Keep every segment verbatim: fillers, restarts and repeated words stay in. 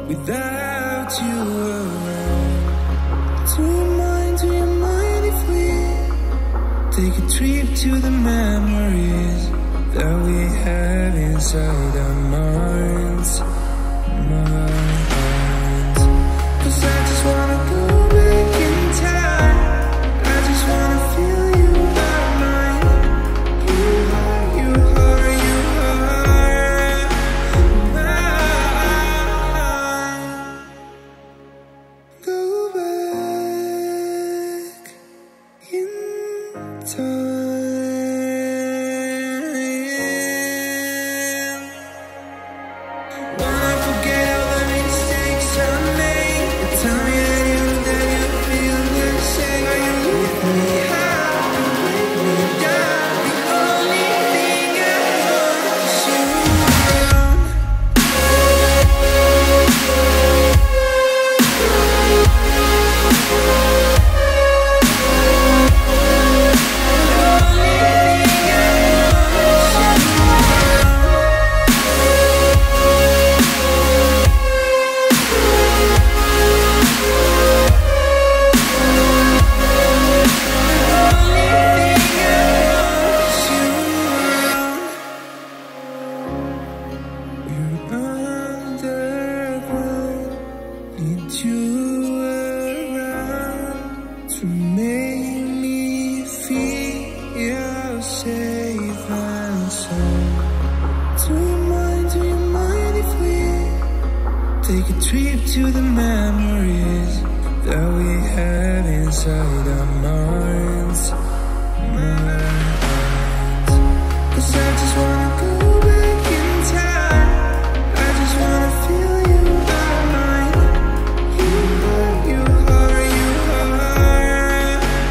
without you around. Do you mind, do you mind if we take a trip to the memories that we have inside our minds, minds? 'Cause I just wanna go back in time. I just wanna feel you are mine. You are, you are, you are mine. Go back in time. Wanna forget all the mistakes I made. Tell me that you, that you feel the same. Are you with me? How to break me down? The only thing I want is you around. Need you around to make me feel safe and sound. Do you mind, do you mind if we take a trip to the memories that we have inside our minds, minds? 'Cause I just wanna go back in time. I just wanna feel you are mine. You are, you are, you are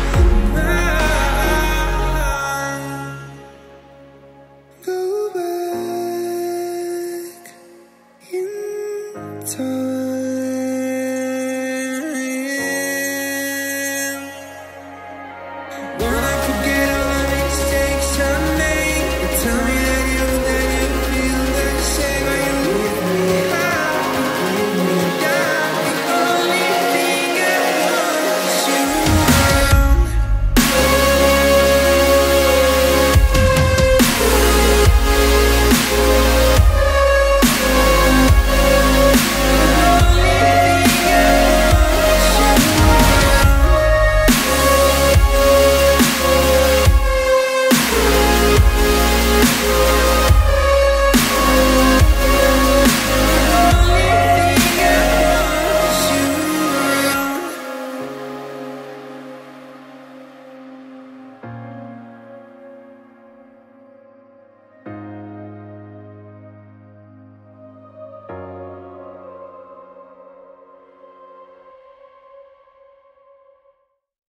mine. Go back in time.